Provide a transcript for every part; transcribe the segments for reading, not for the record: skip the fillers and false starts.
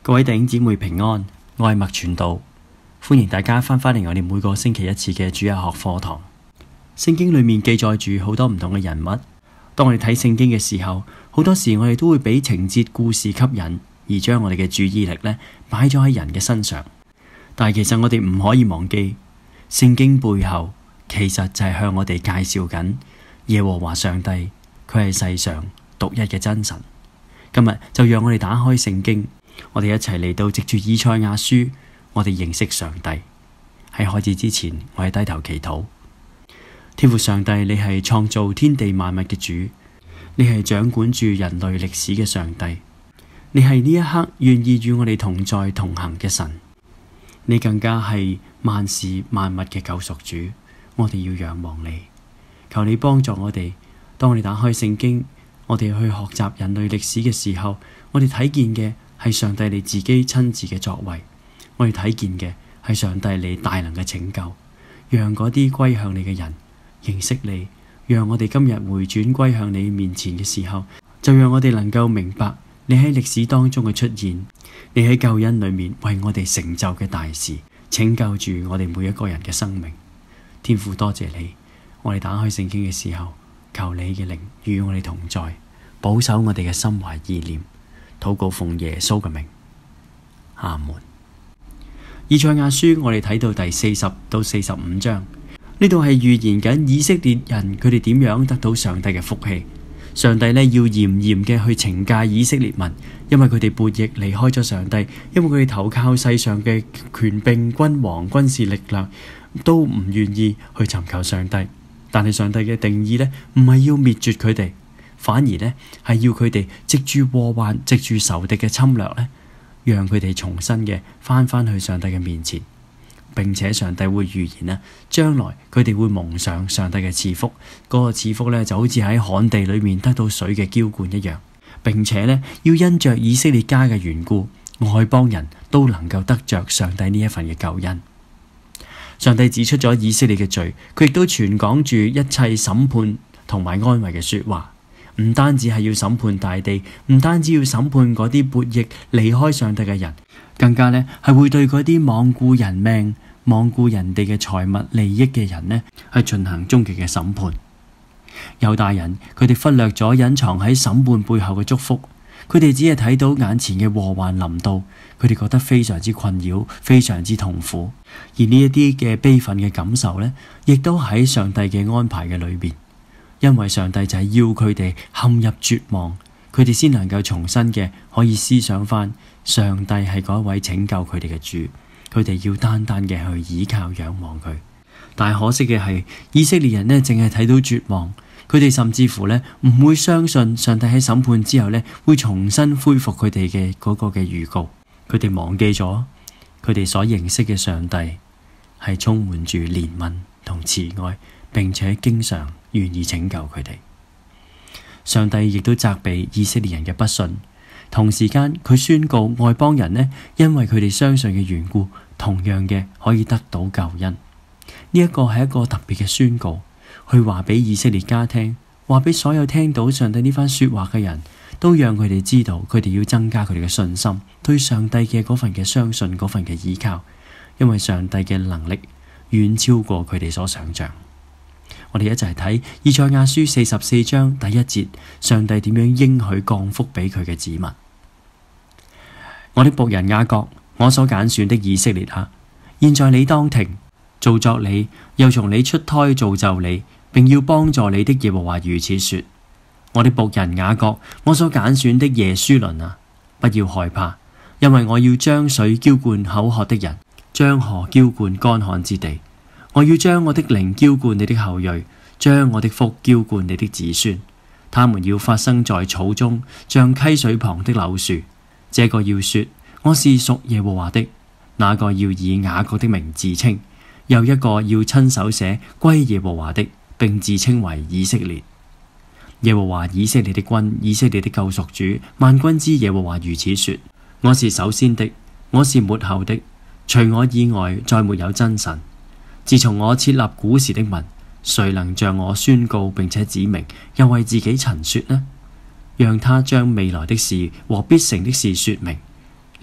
各位弟兄姊妹平安，我係麥傳道，歡迎大家翻返嚟我哋每個星期一次嘅主日學課堂。聖經裏面記載住好多唔同嘅人物，當我哋睇聖經嘅時候，好多時我哋都會俾情節故事吸引，而將我哋嘅注意力呢擺咗喺人嘅身上。但係其實我哋唔可以忘記，聖經背後其實就係向我哋介紹緊耶和華上帝，佢係世上獨一嘅真神。今日就讓我哋打開聖經，我哋一齊嚟到藉住以賽亞書，我哋認識上帝。喺開始之前，我哋低頭祈禱。天父上帝，你係創造天地萬物嘅主，你係掌管住人類歷史嘅上帝，你係呢一刻願意與我哋同在同行嘅神，你更加係萬事萬物嘅救贖主。我哋要仰望你，求你幫助我哋。當我哋打開聖經，我哋去學習人類歷史嘅時候，我哋睇見嘅係上帝你自己親自嘅作為，我哋睇見嘅係上帝你大能嘅拯救，讓嗰啲歸向你嘅人認識你，讓我哋今日回轉歸向你面前嘅時候，就讓我哋能夠明白你喺歷史當中嘅出現，你喺救恩裏面為我哋成就嘅大事，拯救住我哋每一個人嘅生命。天父多謝你，我哋打開聖經嘅時候，求你嘅靈與我哋同在，保守我哋嘅心懷意念，禱告奉耶穌嘅名，阿門。以賽亞書我哋睇到第40到45章，呢度係預言緊以色列人佢哋點樣得到上帝嘅福氣。上帝呢要嚴嚴嘅去懲戒以色列民，因為佢哋背逆離開咗上帝，因為佢哋投靠世上嘅權柄、君王、軍事力量，都唔願意去尋求上帝。但係上帝嘅定義呢，唔係要滅絕佢哋，反而呢係要佢哋藉住禍患、藉住仇敵嘅侵略呢，讓佢哋重新嘅翻去上帝嘅面前。並且上帝會預言呢，將來佢哋會蒙上上帝嘅賜福，嗰個賜福呢就好似喺旱地裏面得到水嘅澆灌一樣。並且呢，要因着以色列家嘅緣故，外邦人都能夠得着上帝呢一份嘅救恩。上帝指出咗以色列嘅罪，佢亦都傳講住一切審判同埋安慰嘅說話。唔單止係要審判大地，唔單止要審判嗰啲悖逆離開上帝嘅人，更加呢係會對嗰啲罔顧人命、罔顧人哋嘅財物利益嘅人呢，係進行終極嘅審判。猶大人佢哋忽略咗隱藏喺審判背後嘅祝福，佢哋只係睇到眼前嘅禍患臨到，佢哋覺得非常之困擾，非常之痛苦。而呢一啲嘅悲憤嘅感受呢，亦都喺上帝嘅安排嘅裏邊。因為上帝就係要佢哋陷入絕望，佢哋先能夠重新嘅可以思想翻上帝係嗰一位拯救佢哋嘅主，佢哋要單單嘅去倚靠仰望佢。但係可惜嘅係，以色列人呢淨係睇到絕望，佢哋甚至乎呢唔會相信上帝喺審判之後呢會重新恢復佢哋嘅嗰個嘅預告。佢哋忘記咗佢哋所認識嘅上帝係充滿住憐憫同慈愛，並且經常願意拯救佢哋。上帝亦都責備以色列人嘅不信，同時間佢宣告外邦人呢，因為佢哋相信嘅緣故，同樣嘅可以得到救恩。呢一個係一個特別嘅宣告，去話俾以色列家聽，話俾所有聽到上帝呢番說話嘅人都讓佢哋知道，佢哋要增加佢哋嘅信心，對上帝嘅嗰份嘅相信，嗰份嘅依靠，因為上帝嘅能力遠超過佢哋所想象。我哋一齊睇以賽亞書44章第1節，上帝點樣應許降福俾佢嘅子民。我的僕人雅各，我所揀選的以色列啊，現在你當聽，造作你，又從你出胎造就你，並要幫助你的耶和華如此說：我的僕人雅各，我所揀選的耶書崙啊，不要害怕，因為我要將水澆灌口渴的人，將河澆灌乾旱之地。我要將我的靈澆灌你的後裔，將我的福澆灌你的子孫。他們要發生在草中，像溪水旁的柳樹。這個要說：我是屬耶和華的；那個要以雅各的名自稱；又一個要親手寫歸耶和華的，並自稱為以色列。耶和華以色列的君，以色列的救贖主，萬軍之耶和華如此說：我是首先的，我是末後的，除我以外再沒有真神。自從我設立古時的民，誰能像我宣告並且指明，又為自己陳說呢？讓他將未來的事和必成的事說明。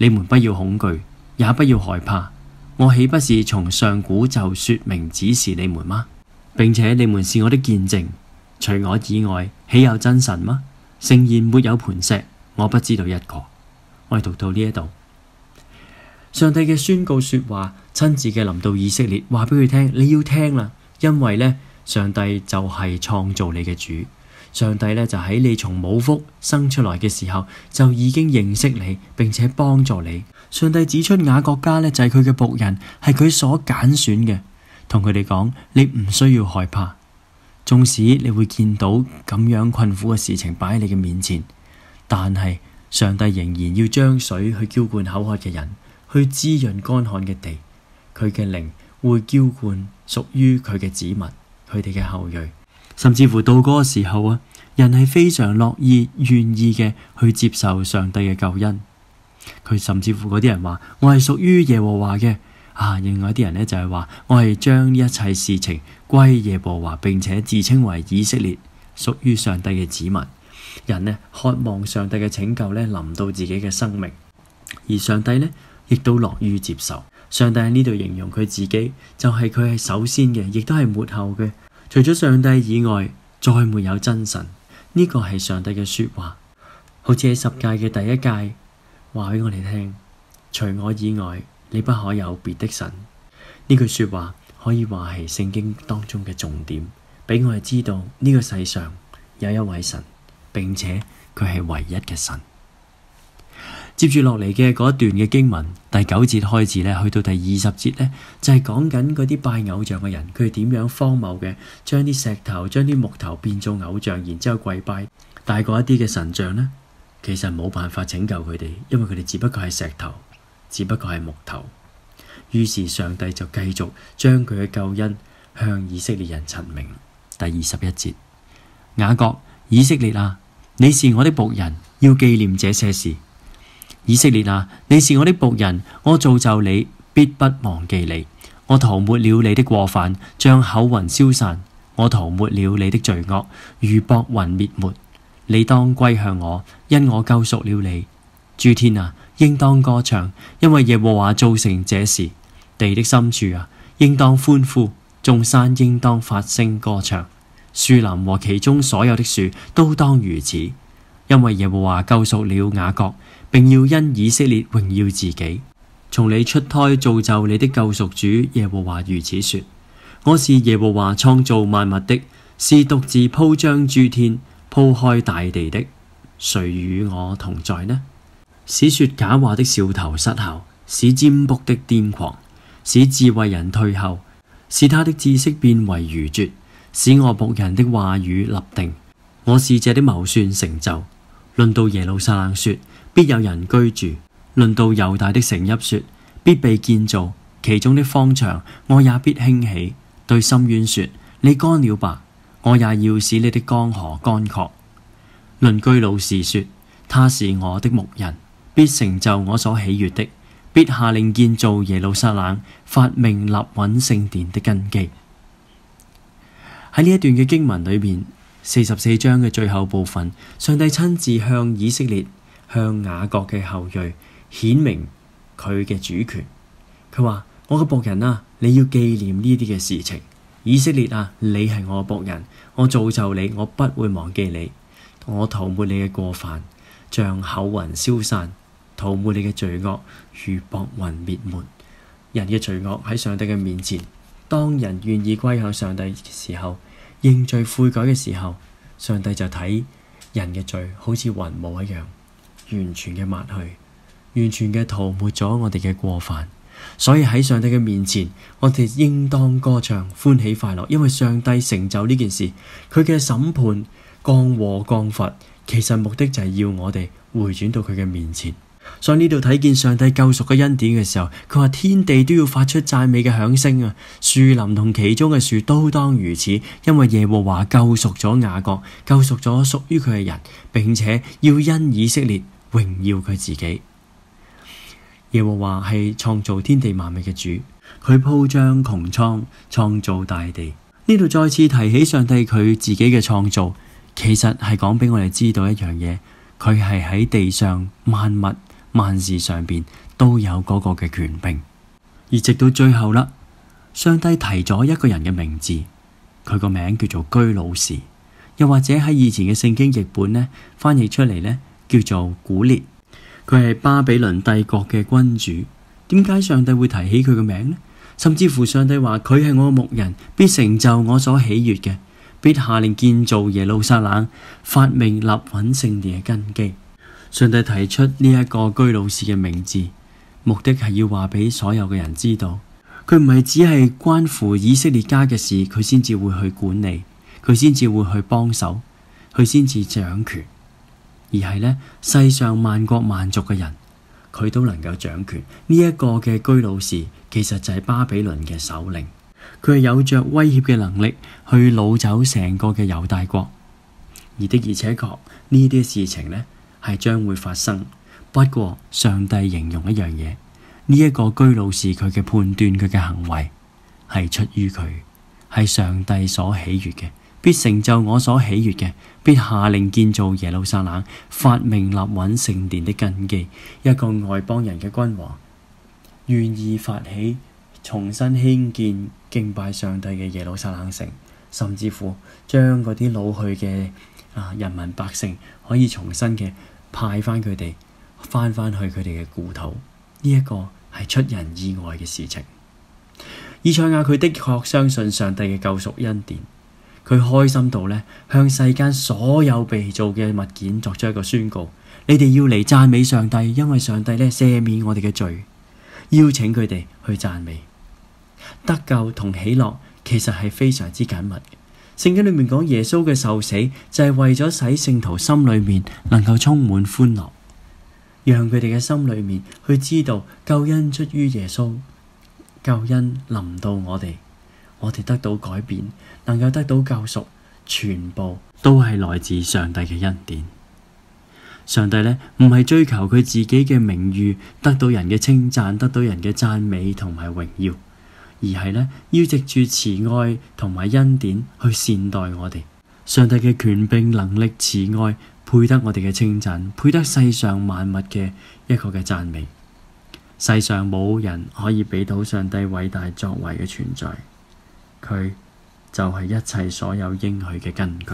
你們不要恐懼，也不要害怕。我豈不是從上古就說明指示你們嗎？並且你們是我的見證。除我以外，豈有真神嗎？誠然沒有磐石，我不知道一個。我哋讀到呢一度，上帝嘅宣告說話，親自嘅臨到以色列，話俾佢聽，你要聽啦，因為呢，上帝就係創造你嘅主。上帝呢，就喺你從母腹生出來嘅時候，就已經認識你，並且幫助你。上帝指出雅各家呢，就係佢嘅僕人，係佢所揀選嘅，同佢哋講，你唔需要害怕。縱使你會見到咁樣困苦嘅事情擺喺你嘅面前，但係上帝仍然要將水去澆灌口渴嘅人，去滋潤乾旱嘅地。佢嘅靈會澆灌屬於佢嘅子民，佢哋嘅後裔。甚至乎到嗰個時候啊，人係非常樂意、願意嘅去接受上帝嘅救恩。佢甚至乎嗰啲人話：我係屬於耶和華嘅。另外一啲人呢，就係話：我係將一切事情歸耶和華，並且自稱為以色列，屬於上帝嘅子民。人呢，渴望上帝嘅拯救呢臨到自己嘅生命，而上帝呢亦都樂於接受。上帝喺呢度形容佢自己，就係佢係首先嘅，亦都係末後嘅。除咗上帝以外，再沒有真神。呢個係上帝嘅說話，好似喺十誡嘅第一誡話俾我哋聽：除我以外，你不可有別的神。呢句說話可以話係聖經當中嘅重點，俾我哋知道呢個世上有一位神，並且佢係唯一嘅神。接住落嚟嘅嗰一段嘅經文，第9節開始呢，去到第20節呢，就係講緊嗰啲拜偶像嘅人，佢哋點樣荒謬嘅將啲石頭、將啲木頭變做偶像，然之後跪拜。但係嗰一啲嘅神像呢，其實冇辦法拯救佢哋，因為佢哋只不過係石頭，只不過係木頭。於是上帝就繼續將佢嘅救恩向以色列人陳明。第21節，雅各、以色列啊，你是我的僕人，要紀念這些事。以色列啊，你是我的僕人，我造就你，必不忘記你。我塗抹了你的過犯，像厚雲消散；我塗抹了你的罪惡，如薄雲滅沒。你當歸向我，因我救贖了你。諸天啊，應當歌唱，因為耶和華造成這事。地的深處啊，應當歡呼，眾山應當發聲歌唱。樹林和其中所有的樹都當如此，因為耶和華救贖了雅各，並要因以色列榮耀自己。從你出胎造就你的救贖主耶和華如此說：我是耶和華創造萬物的，是獨自鋪張諸天、鋪開大地的。誰與我同在呢？使說假話的笑頭失效，使占卜的癲狂，使智慧人退後，使他的知識變為愚拙，使我僕人的話語立定，我使者的謀算成就。論到耶路撒冷說，必有人居住；論到猶大的城邑說，必被建造，其中的荒場我也必興起。對深淵說，你乾了吧，我也要使你的江河乾涸。論居魯士說，他是我的牧人，必成就我所喜悅的，必下令建造耶路撒冷，發命立穩聖殿的根基。喺呢一段嘅經文裏面，44章嘅最後部分，上帝親自向以色列、向雅各嘅後裔顯明佢嘅主權。佢話：我嘅僕人啊，你要紀念呢啲嘅事情。以色列啊，你係我嘅僕人，我造就你，我不會忘記你。我塗抹你嘅過犯，像厚雲消散；塗抹你嘅罪惡，如薄雲滅沒。人嘅罪惡喺上帝嘅面前，當人願意歸向上帝嘅時候，認罪悔改嘅時候，上帝就睇人嘅罪好似雲霧一樣，完全嘅抹去，完全嘅塗抹咗我哋嘅過犯。所以喺上帝嘅面前，我哋應當歌唱，歡喜快樂，因為上帝成就呢件事。佢嘅審判降禍降罰，其實目的就係要我哋回轉到佢嘅面前。所以呢度睇見上帝救贖嘅恩典嘅時候，佢話天地都要發出讚美嘅響聲啊！樹林同其中嘅樹都當如此，因為耶和華救贖咗雅各，救贖咗屬於佢嘅人，並且要因以色列榮耀佢自己。耶和華係創造天地萬物嘅主，佢鋪張穹蒼，創造大地。呢度再次提起上帝佢自己嘅創造，其實係講俾我哋知道一樣嘢，佢係喺地上萬物萬事上邊都有嗰個嘅權柄。而直到最後啦，上帝提咗一個人嘅名字，佢個名叫做居魯士，又或者喺以前嘅聖經譯本呢，翻譯出嚟呢，叫做古列。佢係巴比倫帝國嘅君主。點解上帝會提起佢嘅名呢？甚至乎上帝話佢係我嘅牧人，必成就我所喜悅嘅，必下令建造耶路撒冷，發命立穩聖殿嘅根基。上帝提出呢一個居魯士嘅名字，目的係要話俾所有嘅人知道，佢唔係只係關乎以色列家嘅事，佢先至會去管理，佢先至會去幫手，佢先至掌權，而係呢，世上萬國萬族嘅人，佢都能夠掌權。呢一個嘅居魯士其實就係巴比倫嘅首領，佢係有着威脅嘅能力去擄走成個嘅猶大國。而且確呢啲事情呢，係將會發生。不過上帝形容一樣嘢，呢一個居魯士佢嘅判斷，佢嘅行為係出於佢，係上帝所喜悅嘅，必成就我所喜悅嘅，必下令建造耶路撒冷，發命立穩聖殿的根基。一個外邦人嘅君王願意發起重新興建敬拜上帝嘅耶路撒冷城，甚至乎將嗰啲老去嘅人民百姓可以重新嘅派翻佢哋翻返去佢哋嘅故土。呢一個係出人意外嘅事情。以賽亞佢的確相信上帝嘅救贖恩典，佢開心到呢，向世間所有被造嘅物件作出一個宣告：你哋要嚟讚美上帝，因為上帝呢赦免我哋嘅罪，邀請佢哋去讚美。得救同喜樂其實係非常之緊密嘅。聖經裏面講耶穌嘅受死就係為咗使聖徒心裏面能夠充滿歡樂，讓佢哋嘅心裏面去知道救恩出於耶穌，救恩臨到我哋得到改變，能夠得到救贖，全部都係來自上帝嘅恩典。上帝呢，唔係追求佢自己嘅名譽，得到人嘅稱讚，得到人嘅讚美同埋榮耀，而係呢，要藉住慈愛同埋恩典去善待我哋。上帝嘅權柄、能力、慈愛配得我哋嘅稱讚，配得世上萬物嘅一個嘅讚美。世上冇人可以俾到上帝偉大作為嘅存在，佢就係一切所有應許嘅根據。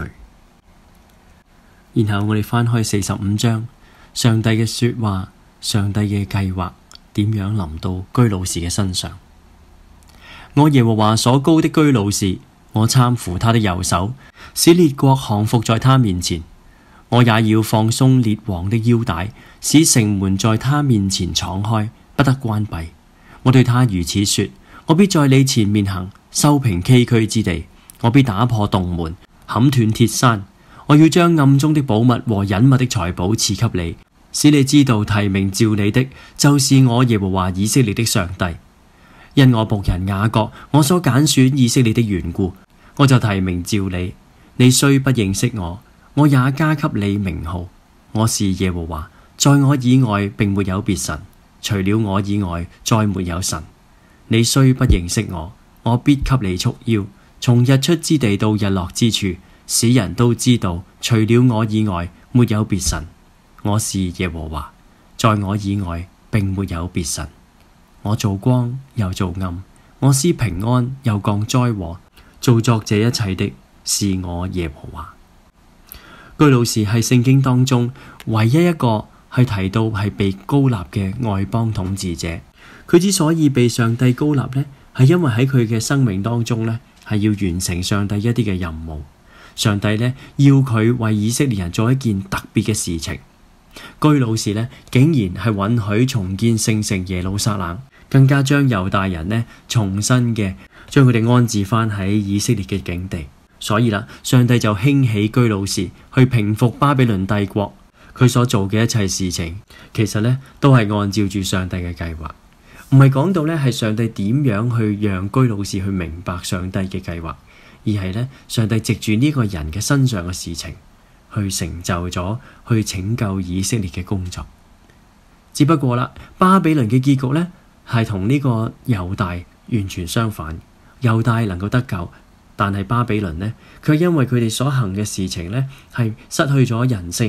然後我哋翻開45章，上帝嘅說話，上帝嘅計劃點樣臨到居魯士嘅身上。我耶和華所膏的居魯士，我攙扶他的右手，使列國降服在他面前。我也要放鬆列王的腰帶，使城門在他面前敞開，不得關閉。我對他如此說：我必在你前面行，修平崎嶇之地；我必打破洞門，砍斷鐵山。我要將暗中的寶物和隱密的財寶賜給你，使你知道提名召你的就是我耶和華以色列的上帝。因我僕人雅各，我所揀選以色列的緣故，我就提名召你。你雖不認識我，我也加給你名號。我是耶和華，在我以外並沒有別神，除了我以外再沒有神。你雖不認識我，我必給你束腰，從日出之地到日落之處，使人都知道除了我以外沒有別神。我是耶和華，在我以外並沒有別神。我造光又造暗，我施平安又降災禍，造作這一切的是我耶和華。居魯士係聖經當中唯一一個係提到係被膏立嘅外邦統治者。佢之所以被上帝膏立呢，係因為喺佢嘅生命當中呢，係要完成上帝一啲嘅任務。上帝呢，要佢為以色列人做一件特別嘅事情。居魯士呢，竟然係允許重建聖城耶路撒冷，更加將猶大人呢重新嘅將佢哋安置翻喺以色列嘅境地。所以啦，上帝就興起居魯士去平復巴比倫帝國。佢所做嘅一切事情，其實呢都係按照住上帝嘅計劃，唔係講到呢係上帝點樣去讓居魯士去明白上帝嘅計劃，而係呢上帝藉住呢個人嘅身上嘅事情去成就咗去拯救以色列嘅工作。只不過啦，巴比倫嘅結局呢係同呢個猶大完全相反。猶大能夠得救，但係巴比倫呢，卻因為佢哋所行嘅事情呢係失去咗人性，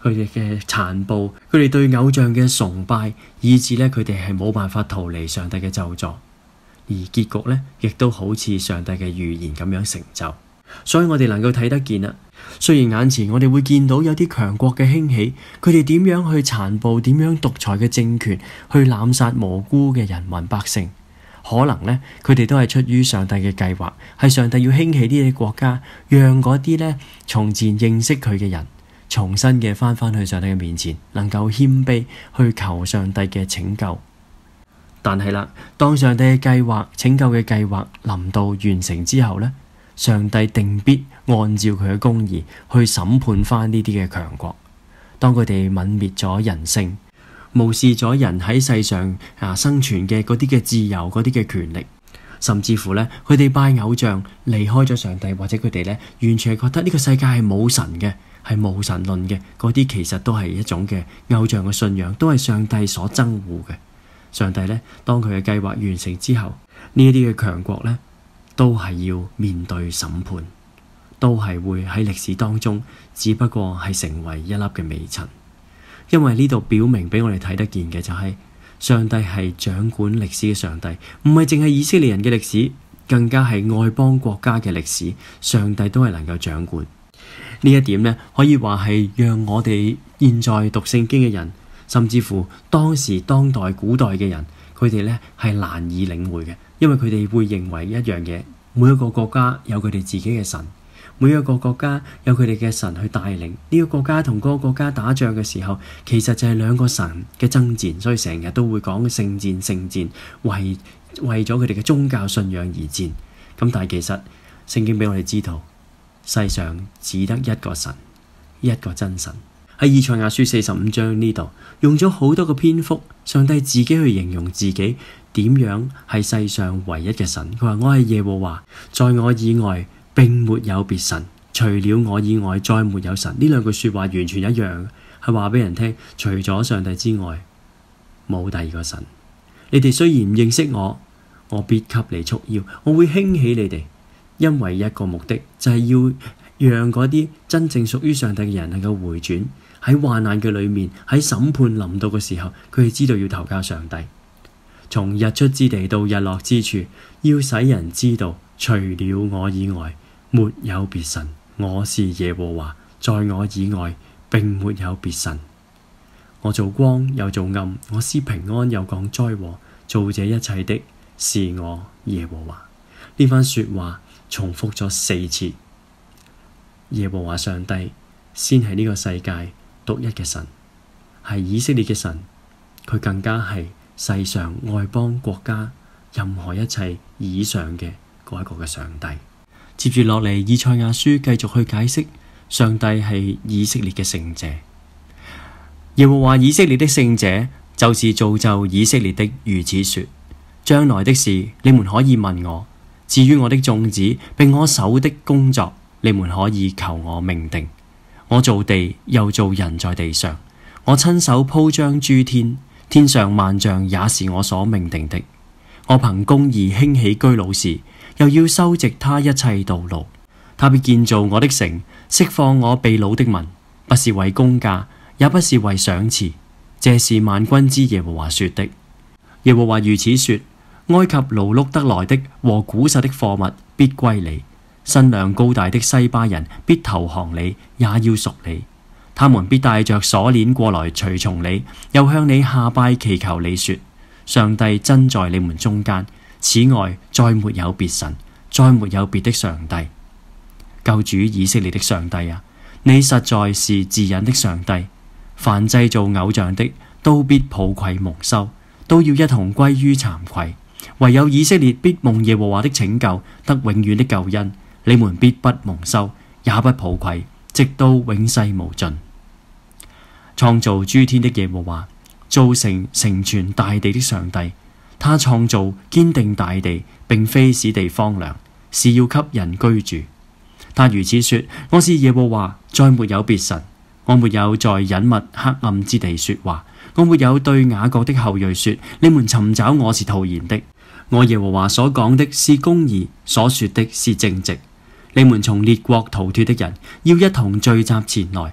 佢哋嘅殘暴，佢哋對偶像嘅崇拜，以致咧佢哋係冇辦法逃離上帝嘅咒詛，而結局咧亦都好似上帝嘅預言咁樣成就。所以我哋能夠睇得見啦。雖然眼前我哋會見到有啲強國嘅興起，佢哋點樣去殘暴、點樣獨裁嘅政權去濫殺無辜嘅人民百姓，可能呢，佢哋都係出於上帝嘅計劃，係上帝要興起呢啲國家，讓嗰啲呢從前認識佢嘅人重新嘅返去上帝嘅面前，能夠謙卑去求上帝嘅拯救。但係啦，當上帝嘅計劃、拯救嘅計劃臨到完成之後呢，上帝定必按照佢嘅公義去審判翻呢啲嘅強國。當佢哋泯滅咗人性，無視咗人喺世上生存嘅嗰啲嘅自由、嗰啲嘅權力，甚至乎呢，佢哋拜偶像，離開咗上帝，或者佢哋呢完全係覺得呢個世界係冇神嘅，係無神論嘅，嗰啲其實都係一種嘅偶像嘅信仰，都係上帝所憎惡嘅。上帝呢，當佢嘅計劃完成之後，呢啲嘅強國呢，都係要面對審判，都係會喺歷史當中，只不過係成為一粒嘅微塵。因為呢度表明俾我哋睇得見嘅就係，上帝係掌管歷史嘅上帝，唔係淨係以色列人嘅歷史，更加係外邦國家嘅歷史，上帝都係能夠掌管。呢一點呢，可以話係讓我哋現在讀聖經嘅人，甚至乎當時當代古代嘅人，佢哋呢係難以領會嘅。因為佢哋會認為一樣嘢，每一個國家有佢哋自己嘅神，每一個國家有佢哋嘅神去帶領。呢個國家同嗰個國家打仗嘅時候，其實就係兩個神嘅爭戰，所以成日都會講聖戰、聖戰，為咗佢哋嘅宗教信仰而戰。咁但係其實聖經俾我哋知道，世上只得一個神，一個真神。喺以賽亞書45章呢度用咗好多個篇幅，上帝自己去形容自己點樣係世上唯一嘅神。佢話：我係耶和華，在我以外並沒有別神，除了我以外再沒有神。呢兩句說話完全一樣，係話俾人聽，除咗上帝之外冇第二個神。你哋雖然唔認識我，我必給你束腰，我會興起你哋，因為一個目的就係要讓嗰啲真正屬於上帝嘅人能夠回轉。喺患難嘅裏面，喺審判臨到嘅時候，佢哋知道要投靠上帝。從日出之地到日落之處，要使人知道，除了我以外沒有別神。我是耶和華，在我以外並沒有別神。我造光又造暗，我施平安又降災禍，做這一切的是我耶和華。呢番說話重複咗4次。耶和華上帝先係呢個世界獨一嘅神，係以色列嘅神，佢更加係世上外邦國家任何一切以上嘅嗰一個嘅上帝。接住落嚟，以賽亞書繼續去解釋上帝係以色列嘅聖者。耶和華以色列的聖者，就是造就以色列的，如此說：將來的事你們可以問我，至於我的眾子並我手的工作，你們可以求我命定。我造地又造人在地上，我親手鋪張諸天，天上萬象也是我所命定的。我憑公義興起居魯士，又要修直他一切道路。他必建造我的城，釋放我被擄的民，不是為工價，也不是為賞賜。這是萬軍之耶和華說的。耶和華如此說：埃及勞碌得來的和古實的貨物必歸你。身量高大的西巴人必投降你，也要屬你。他們必帶着鎖鏈過來隨從你，又向你下拜祈求你說：上帝真在你們中間，此外再沒有別神，再沒有別的上帝。救主以色列的上帝啊，你實在是自隱的上帝。凡製造偶像的都必抱愧蒙羞，都要一同歸於慚愧。唯有以色列必蒙耶和華的拯救，得永遠的救恩。你們必不蒙羞，也不抱愧，直到永世無盡。創造諸天的耶和華，造成成全大地的上帝，他創造堅定大地，並非使地荒涼，是要給人居住。他如此說：我是耶和華，再沒有別神。我沒有在隱密黑暗之地說話，我沒有對雅各的後裔說：你們尋找我是徒然的。我耶和華所講的是公義，所說的是正直。你們從列國逃脫的人，要一同聚集前來。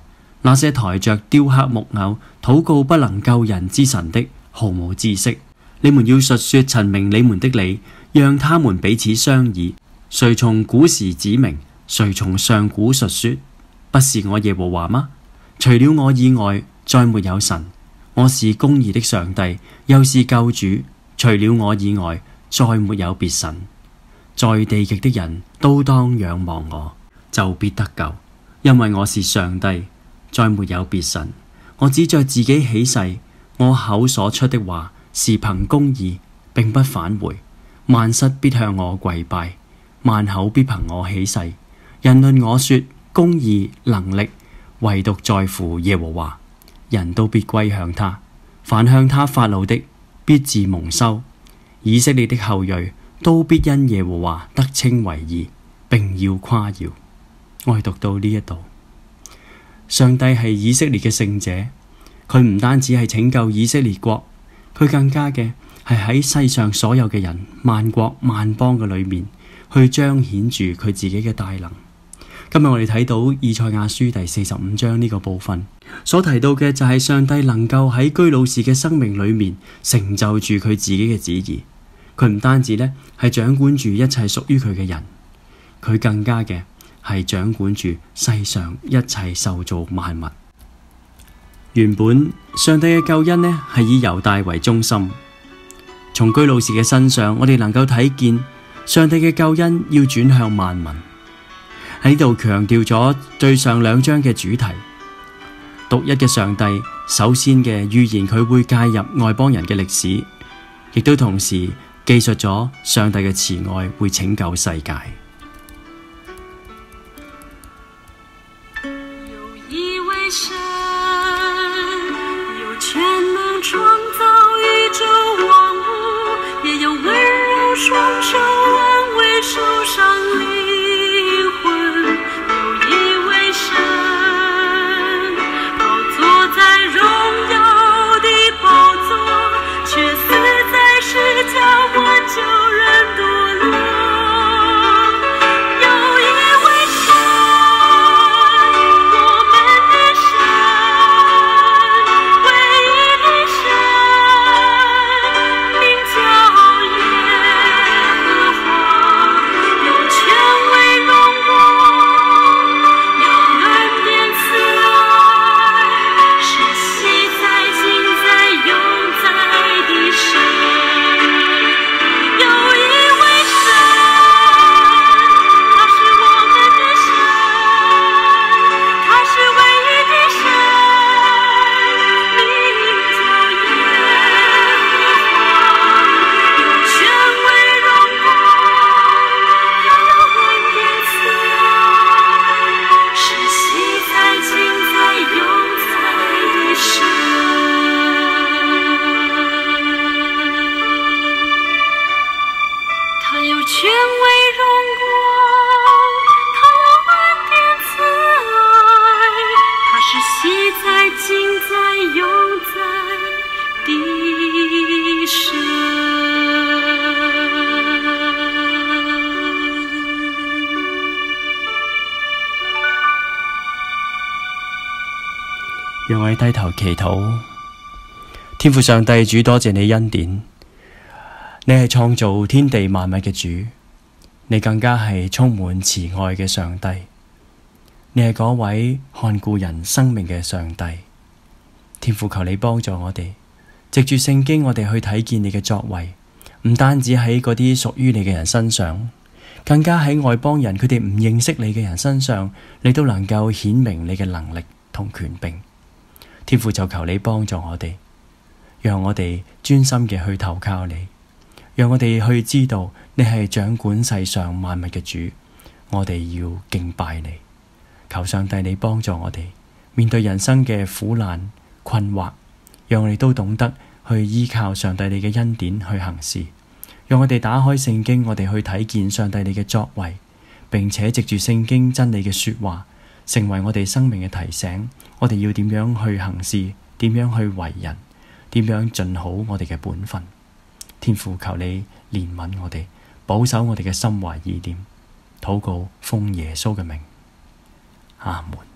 那些抬着雕刻木偶禱告不能救人之神的，毫無知識。你們要述說陳明你們的理，讓他們彼此商議。誰從古時指明？誰從上古述說？不是我耶和華嗎？除了我以外，再沒有神。我是公義的上帝，又是救主。除了我以外，再沒有別神。在地極的人都當仰望我，就必得救，因為我是上帝，再沒有別神。我指着自己起誓，我口所出的話是憑公義，並不返回。萬膝必向我跪拜，萬口必憑我起誓。人論我說公義能力，唯獨在乎耶和華，人都必歸向他。凡向他發怒的，必自蒙羞。以色列的後裔都必因耶和華得稱為義，並要誇耀。我係讀到呢一度，上帝係以色列嘅聖者，佢唔單止係拯救以色列國，佢更加嘅係喺世上所有嘅人、萬國萬邦嘅裏面去彰顯住佢自己嘅大能。今日我哋睇到以賽亞書第45章呢個部分所提到嘅就係上帝能夠喺居魯士嘅生命裏面成就住佢自己嘅旨意。佢唔單止呢係掌管住一切屬於佢嘅人，佢更加嘅係掌管住世上一切受造萬物。原本上帝嘅救恩呢係以猶大為中心，從居魯士嘅身上我哋能夠睇見上帝嘅救恩要轉向萬民。喺呢度強調咗最上2章嘅主題，獨一嘅上帝首先嘅預言佢會介入外邦人嘅歷史，亦都同時記述咗上帝嘅慈愛會拯救世界。 有一位神，有全能創造宇宙萬物，也有溫柔雙手安慰受傷靈魂。有一位神，高坐在榮耀的寶座，卻死在十架挽救人墮落。有一位神，我們的神，唯一的神，名叫耶和華，有權威榮光，有恩典慈愛，是昔在今在永在的神。有一位神，他是我們的神，他是唯一的神，名叫耶和華，有權威榮光，他有恩典慈愛，是昔在今在永在的神。他有權威榮光，他有恩典慈愛，他是昔在今在永在的神。 讓我哋低頭祈禱。天父上帝，主多謝你恩典，你係創造天地萬物嘅主，你更加係充滿慈愛嘅上帝，你係嗰位看顧人生命嘅上帝。天父，求你幫助我哋，藉住聖經我哋去睇見你嘅作為，唔單止喺嗰啲屬於你嘅人身上，更加喺外邦人佢哋唔認識你嘅人身上，你都能夠顯明你嘅能力同權柄。天父，就求你幫助我哋，讓我哋專心嘅去投靠你，讓我哋去知道你係掌管世上萬物嘅主，我哋要敬拜你。求上帝你幫助我哋面對人生嘅苦難困惑，讓我哋都懂得去依靠上帝你嘅恩典去行事。讓我哋打開聖經，我哋去睇見上帝你嘅作為，並且藉住聖經真理嘅說話成為我哋生命嘅提醒，我哋要點樣去行事，點樣去為人，點樣盡好我哋嘅本分。天父，求你憐憫我哋，保守我哋嘅心懷意念，禱告奉耶穌嘅名，阿門。